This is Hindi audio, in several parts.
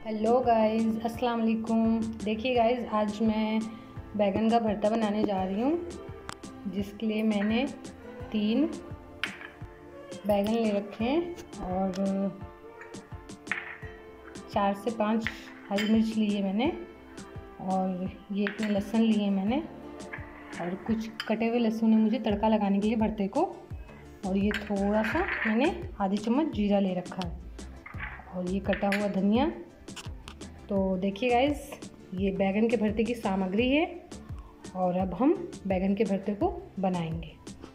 हेलो गाइस, अस्सलाम वालेकुम। देखिए गाइस, आज मैं बैगन का भरता बनाने जा रही हूँ, जिसके लिए मैंने 3 बैगन ले रखे हैं और 4 से 5 हरी मिर्च ली है मैंने, और ये इतने लहसुन लिए हैं मैंने, और कुछ कटे हुए लहसुन है मुझे तड़का लगाने के लिए भरते को, और ये थोड़ा सा मैंने आधी चम्मच जीरा ले रखा है, और ये कटा हुआ धनिया। तो देखिए गाइस, ये बैगन के भरते की सामग्री है, और अब हम बैगन के भरते को बनाएंगे।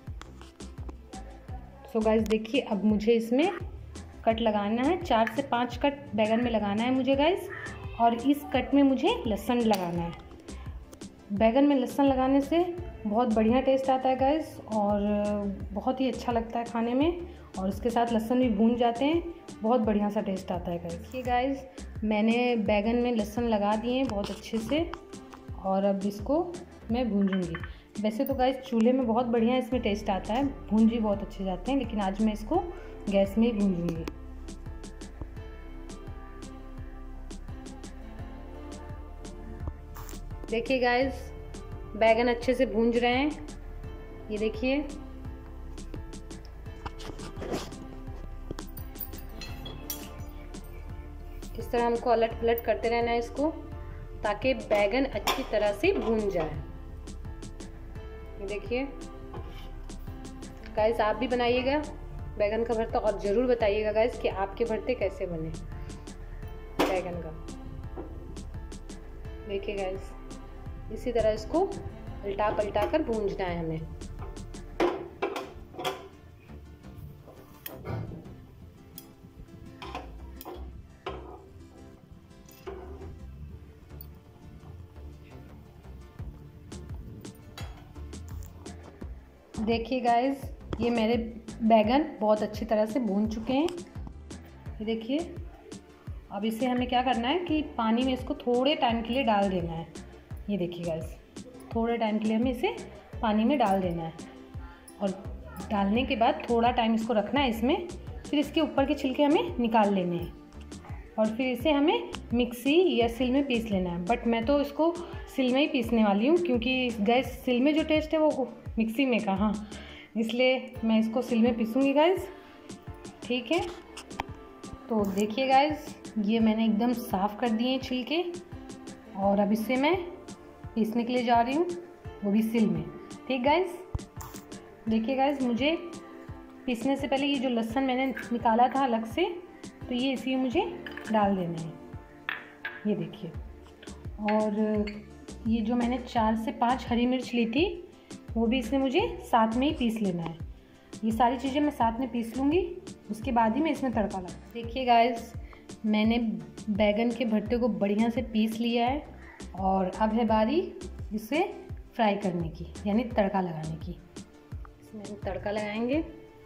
सो गाइस देखिए, अब मुझे इसमें कट लगाना है, 4 से 5 कट बैगन में लगाना है मुझे गाइस, और इस कट में मुझे लहसुन लगाना है। बैगन में लहसुन लगाने से बहुत बढ़िया टेस्ट आता है गाइस, और बहुत ही अच्छा लगता है खाने में, और इसके साथ लहसुन भी भून जाते हैं, बहुत बढ़िया सा टेस्ट आता है गाइस। देखिए गाइस, मैंने बैगन में लहसुन लगा दिए हैं बहुत अच्छे से, और अब इसको मैं भूंजूंगी। वैसे तो गाइस चूल्हे में बहुत बढ़िया इसमें टेस्ट आता है, भूंज भी बहुत अच्छे जाते हैं, लेकिन आज मैं इसको गैस में ही भूंजूंगी। देखिए गाइस, बैगन अच्छे से भूंज रहे हैं, ये देखिए। इस तरह हमको अलट पलट करते रहना है इसको, ताकि बैगन अच्छी तरह से भून जाए। ये देखिए गाइस, आप भी बनाइएगा बैगन का भरता, और ज़रूर बताइएगा गाइस कि आपके भरते कैसे बने बैगन का। देखिए गाइस, इसी तरह इसको उल्टा पलटा कर भूंजना है हमें। देखिए गाइस, ये मेरे बैगन बहुत अच्छी तरह से भून चुके हैं, ये देखिए। अब इसे हमें क्या करना है कि पानी में इसको थोड़े टाइम के लिए डाल देना है। ये देखिए गाइस, थोड़े टाइम के लिए हमें इसे पानी में डाल देना है, और डालने के बाद थोड़ा टाइम इसको रखना है इसमें, फिर इसके ऊपर के छिलके हमें निकाल लेने हैं, और फिर इसे हमें मिक्सी या सिल में पीस लेना है। बट मैं तो इसको सिल में ही पीसने वाली हूँ, क्योंकि गैस सिल में जो टेस्ट है वो मिक्सी में कहाँ, इसलिए मैं इसको सिल में पीसूँगी गाइस, ठीक है। तो देखिए गाइस, ये मैंने एकदम साफ़ कर दिए हैं छिलके, और अब इसे मैं पीसने के लिए जा रही हूँ, वो भी सिल में, ठीक गाइस। देखिए गाइस, मुझे पीसने से पहले ये जो लहसुन मैंने निकाला था अलग से, तो ये इसी में मुझे डाल देना है, ये देखिए। और ये जो मैंने 4 से 5 हरी मिर्च ली थी, वो भी इसमें मुझे साथ में ही पीस लेना है। ये सारी चीज़ें मैं साथ में पीस लूँगी, उसके बाद ही मैं इसमें तड़का लगा। देखिए गाइस, मैंने बैगन के भरते को बढ़िया से पीस लिया है, और अब है बारी इसे फ्राई करने की, यानी तड़का लगाने की। इसमें हम तड़का लगाएंगे।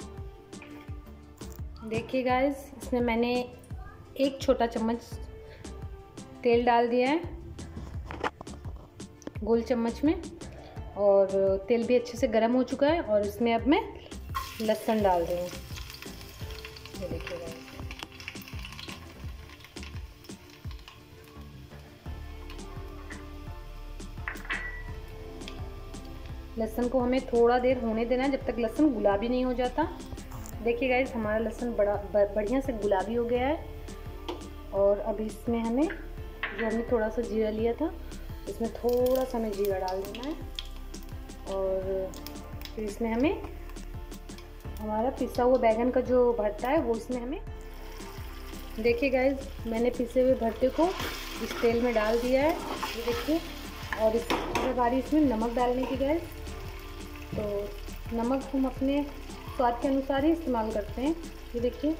देखिए गाइस, इसमें मैंने 1 छोटा चम्मच तेल डाल दिया है गोल चम्मच में, और तेल भी अच्छे से गर्म हो चुका है, और इसमें अब मैं लहसुन डाल रही हूँ। ये देखिए गाइस, लहसुन को हमें थोड़ा देर होने देना है, जब तक लहसुन गुलाबी नहीं हो जाता। देखिए गाइस, हमारा लहसुन बढ़िया से गुलाबी हो गया है, और अब इसमें हमें जो हमने थोड़ा सा जीरा लिया था, इसमें थोड़ा सा हमें जीरा डाल देना है, और फिर इसमें हमें हमारा पिसा हुआ बैगन का जो भरता है वो इसमें हमें। देखिए गाइस, मैंने पिसे हुए भरते को इस तेल में डाल दिया है, ये देखिए। और इसमें बारी इसमें नमक डालने की गाइस, तो नमक हम अपने स्वाद के अनुसार ही इस्तेमाल करते हैं। ये देखिए,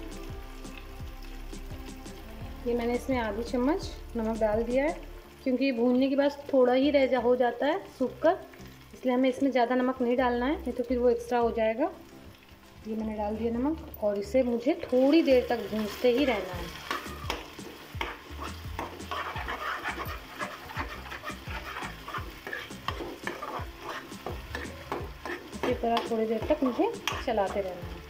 ये मैंने इसमें आधी चम्मच नमक डाल दिया है, क्योंकि भूनने के बाद थोड़ा ही हो जाता है सूख कर, इसलिए हमें इसमें ज़्यादा नमक नहीं डालना है, नहीं तो फिर वो एक्स्ट्रा हो जाएगा। ये मैंने डाल दिया नमक, और इसे मुझे थोड़ी देर तक भूनते ही रहना है। इसी तरह थोड़ी देर तक मुझे चलाते रहना है।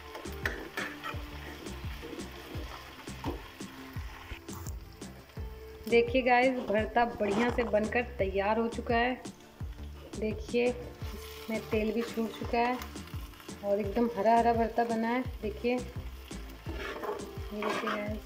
देखिए गाइस, भरता बढ़िया से बनकर तैयार हो चुका है। देखिए इसमें तेल भी छूट चुका है और एकदम हरा हरा भरता बना है। देखिए, ये देखिए गाइस,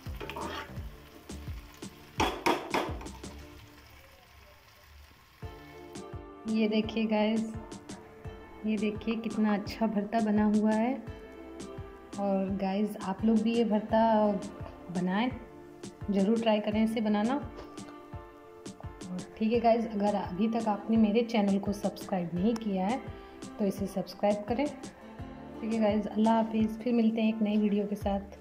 ये देखिए गाइस, ये देखिए कितना अच्छा भरता बना हुआ है। और गाइस आप लोग भी ये भरता बनाएं, ज़रूर ट्राई करें इसे बनाना। ठीक है गाइस, अगर अभी तक आपने मेरे चैनल को सब्सक्राइब नहीं किया है तो इसे सब्सक्राइब करें। ठीक है गाइस, अल्लाह हाफिज़। फिर मिलते हैं एक नई वीडियो के साथ।